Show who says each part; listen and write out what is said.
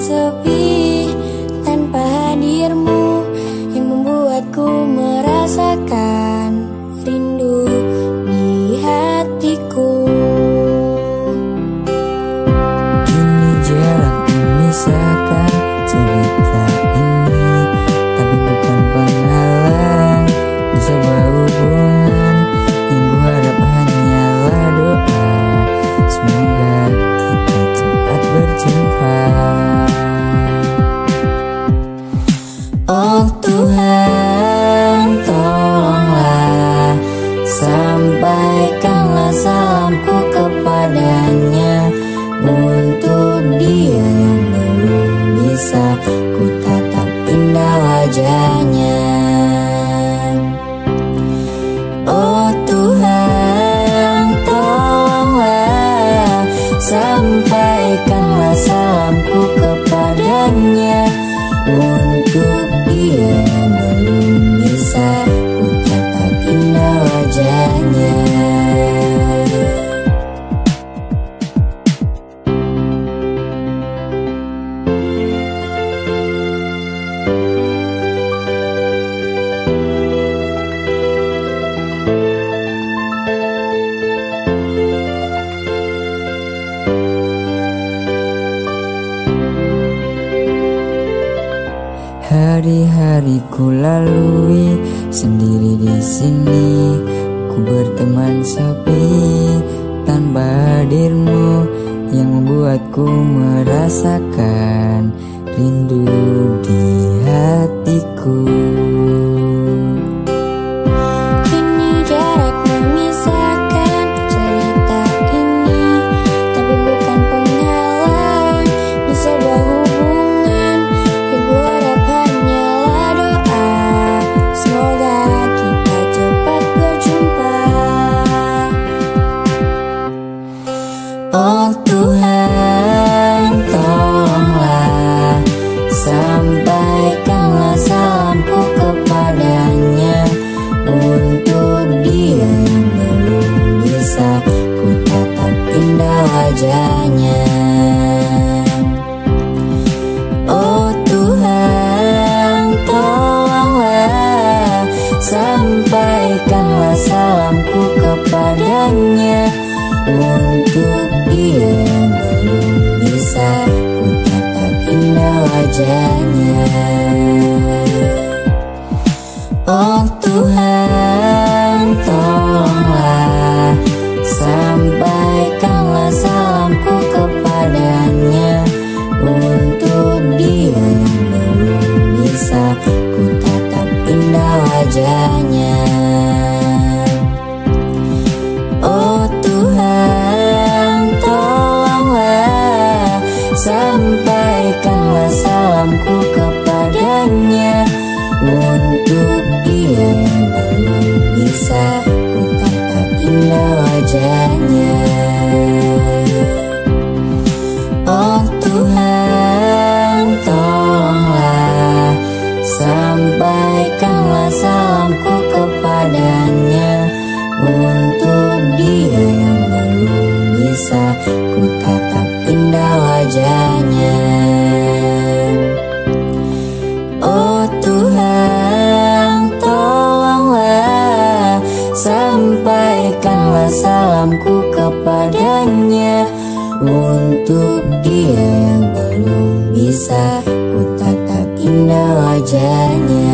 Speaker 1: sepi tanpa hadirmu yang membuatku merasakan rindu di hatiku.
Speaker 2: Kini jarak memisahkan cerita ini, tapi bukan penghalang di sebuah hubungan yang kuharap hanyalah doa. Semoga kita cepat berjumpa.
Speaker 1: Oh Tuhan, tolonglah sampaikanlah salamku kepadanya. Untuk dia yang belum bisa ku tatap indah wajahnya. Oh Tuhan, tolonglah sampaikanlah salamku kepadanya. Untuk dia yang belum bisa ku tatap indah wajahnya.
Speaker 2: Hari-hari ku lalui sendiri di sini, ku berteman sepi tanpa hadirmu yang membuatku merasakan rindu di hatiku.
Speaker 1: Kini jarak memisahkan cerita ini, tapi bukan penghalang di sebuah hubungan yang kuharap hanyalah doa. Semoga kita cepat berjumpa. Oh Tuhan, tolonglah sampaikanlah salamku kepadanya. Untuk dia yang belum bisa ku tatap indah wajahnya. Oh Tuhan, tolonglah sampaikanlah salamku kepadanya. Untuk dia yang belum bisa ku tatap indah wajahnya. Oh Tuhan, tolonglah sampaikanlah salamku kepadanya. Untuk dia yang belum bisa ku tatap indah wajahnya. Oh Tuhan, tolonglah sampaikanlah salamku kepadanya. Untuk dia yang belum bisa ku tatap indah wajahnya. Oh Tuhan, tolonglah sampaikanlah salamku kepadanya. Untuk dia yang belum bisa ku tatap indah wajahnya. Oh Tuhan, tolonglah sampaikanlah salamku kepadanya. Untuk dia yang belum bisa ku tatap indah wajahnya.